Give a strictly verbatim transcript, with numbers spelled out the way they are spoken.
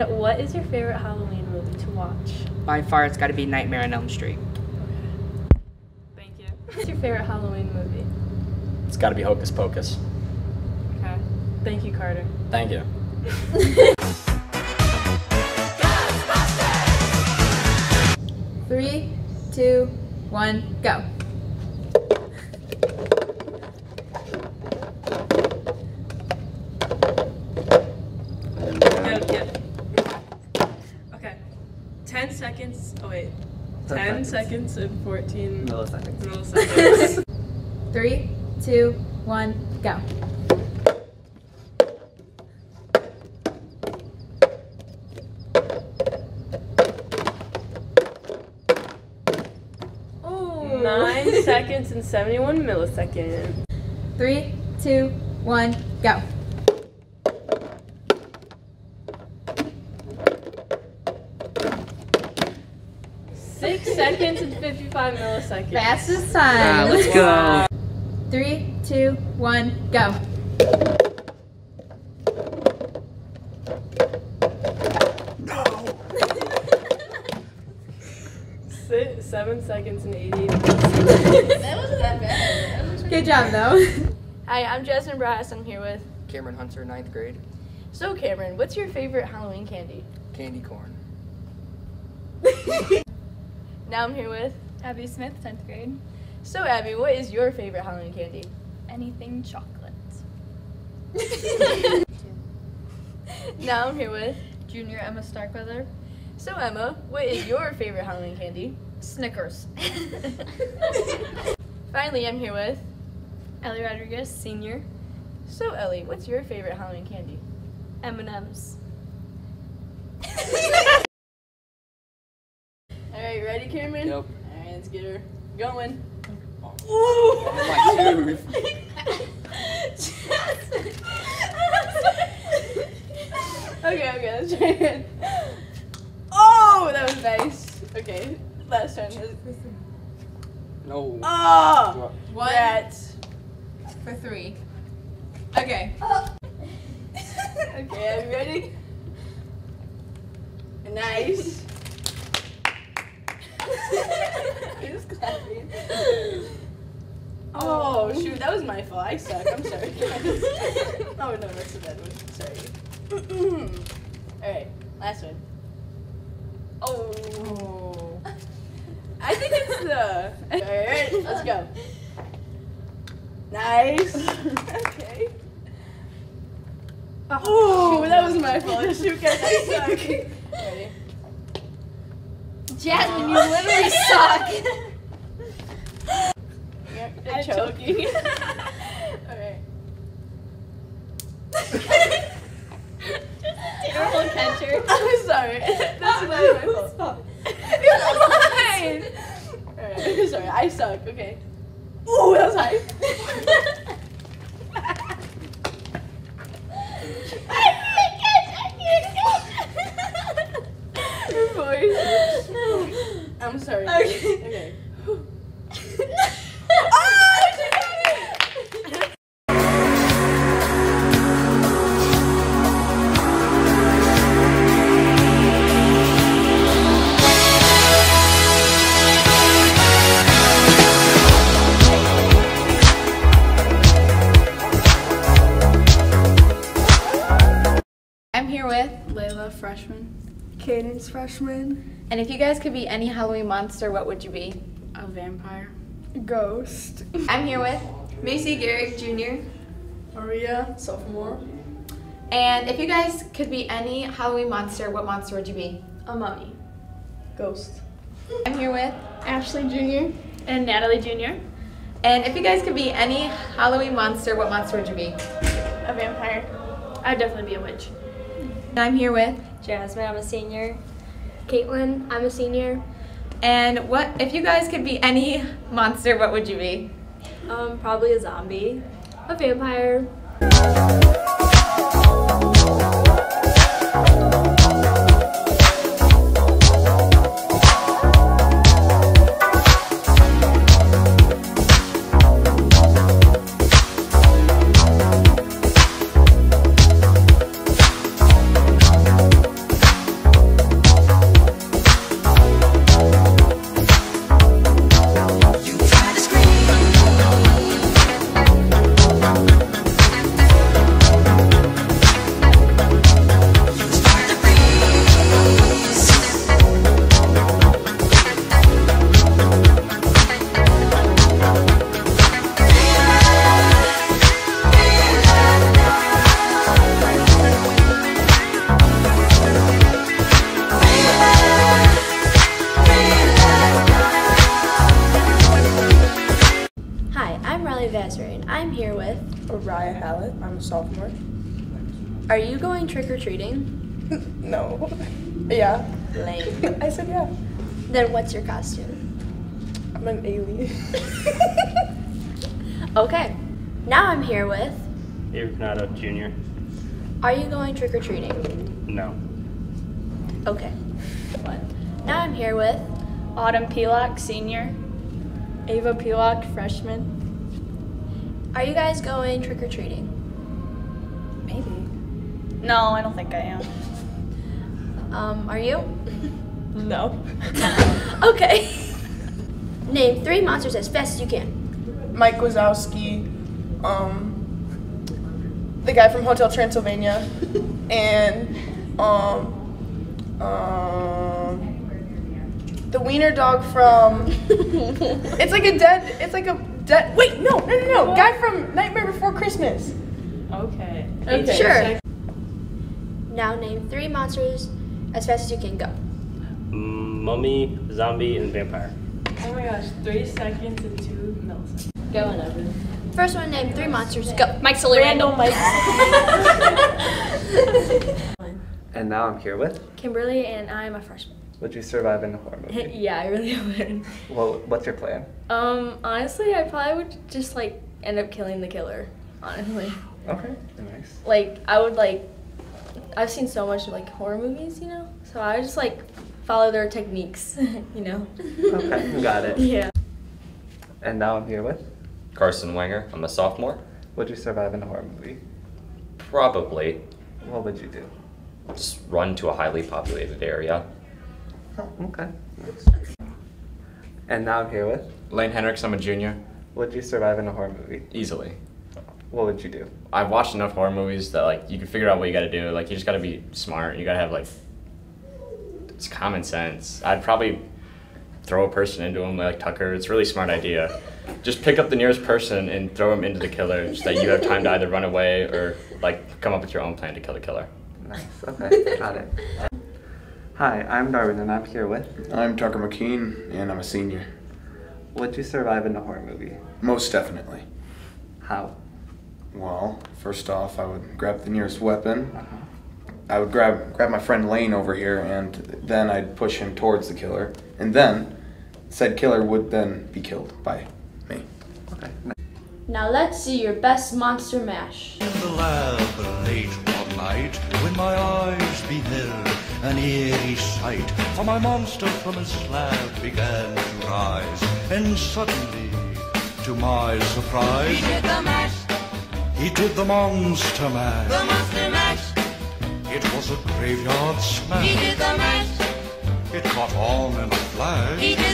What is your favorite Halloween movie to watch? By far, it's got to be Nightmare on Elm Street. Okay. Thank you. What's your favorite Halloween movie? It's got to be Hocus Pocus. Okay. Thank you, Carter. Thank you. Three, two, one, go. Good, good. Okay. Ten seconds. Oh wait. Ten seconds and fourteen Milliseconds. milliseconds. Three, two, one, go. Oh, nine seconds and seventy-one milliseconds. Three, two, one, go. Six seconds and fifty-five milliseconds. Fastest time. Ah, let's go. Three, two, one, go. Six, seven seconds and eighty milliseconds. That wasn't that bad. That was pretty Good job, though. Hi, I'm Jasmine Brass. I'm here with. Cameron Hunter, ninth grade. So, Cameron, what's your favorite Halloween candy? Candy corn. Now I'm here with. Abby Smith, tenth grade. So, Abby, what is your favorite Halloween candy? Anything chocolate. Now I'm here with. Junior Emma Starkweather. So, Emma, what is your favorite Halloween candy? Snickers. Finally, I'm here with. Ellie Rodriguez, senior. So, Ellie, what's your favorite Halloween candy? M and M's. Alright, ready, Cameron? Yep. Alright, let's get her going. Oh, my tooth. Okay, okay, let's try again. Oh, that was nice. Okay, last time. No. Oh! One Rats. for three. Okay. Okay, are you ready? Nice. Who's clapping? Oh, shoot, that was my fault. I suck. I'm sorry. Oh, no, that's a bad one. Sorry. Alright, last one. Oh. I think it's the. Alright, let's go. Nice. Okay. Oh, that was my fault. Shoot, guys, I suck. Ready? Jasmine, you literally suck. You're choking. Alright. Terrible catcher. I'm sorry. That's not my fault. It's mine. Alright, sorry. I suck. Okay. Ooh, that was high. Your voice. I'm sorry. Okay. Okay. I'm here with. Layla, freshman. Cadence, freshman. And if you guys could be any Halloween monster, what would you be? A vampire. Ghost. I'm here with. Macy Garrick, junior. Maria, sophomore. And if you guys could be any Halloween monster, what monster would you be? A mummy. Ghost. I'm here with. Ashley, junior. And Natalie, junior. And if you guys could be any Halloween monster, what monster would you be? A vampire. I'd definitely be a witch. And I'm here with. Jasmine, I'm a senior. Caitlin, I'm a senior. And what if you guys could be any monster, what would you be? Um, probably a zombie. A vampire. Desiree, and I'm here with Oriah Hallett. I'm a sophomore. Are you going trick-or-treating? No. Yeah. Lame. I said yeah. Then what's your costume? I'm an alien. Okay. Now I'm here with Avery Canado, Junior. Are you going trick-or-treating? No. Okay. Now I'm here with Autumn Pilock, Senior. Ava Pilock, Freshman. Are you guys going trick-or-treating? Maybe. No, I don't think I am. Um, are you? No. Okay. Name three monsters as fast as you can. Mike Wazowski, um, the guy from Hotel Transylvania, and um, um, the wiener dog from. It's like a dead. It's like a dead. Wait, no, no, no, no. Guy from Nightmare Before Christmas. Okay. Okay. Sure. Now name three monsters as fast as you can. Go. Mummy, zombie, and vampire. Oh my gosh, three seconds and two milliseconds. Go on, Evan. First one, name three monsters. Go. Mike Sully Randall. Mike. And now I'm here with. Kimberly, and I'm a freshman. Would you survive in a horror movie? Yeah, I really would. Well, what's your plan? Um, honestly, I probably would just like end up killing the killer. Honestly, Okay, nice. like I would like. I've seen so much like horror movies, you know. So I would just like follow their techniques, you know. Okay, got it. Yeah. And now I'm here with. Carson Wenger. I'm a sophomore. Would you survive in a horror movie? Probably What would you do? just run to a highly populated area. Oh, okay. And now I'm here with. Lane Hendricks. I'm a junior. Would you survive in a horror movie? Easily. What would you do? I've watched enough horror movies that like you can figure out what you got to do. Like you just got to be smart. You got to have like it's common sense. I'd probably throw a person into him like Tucker. It's a really smart idea. Just pick up the nearest person and throw him into the killer so that you have time to either run away or like come up with your own plan to kill the killer. Nice. Okay, got it. Hi, I'm Darwin, and I'm here with. I'm Tucker McKean, and I'm a senior. Would you survive in a horror movie? Most definitely. How? Well, first off, I would grab the nearest weapon. I would grab grab my friend Lane over here, and then I'd push him towards the killer. And then, said killer would then be killed by me. Okay. Now let's see your best monster mash. In the lab late one night, when my eyes beheld an eerie sight, for my monster from his slab began to rise, and suddenly, to my surprise, he did the mash. He did the monster mash. The monster mash. It was a graveyard smash. He did the mash. It caught on in a flash. He did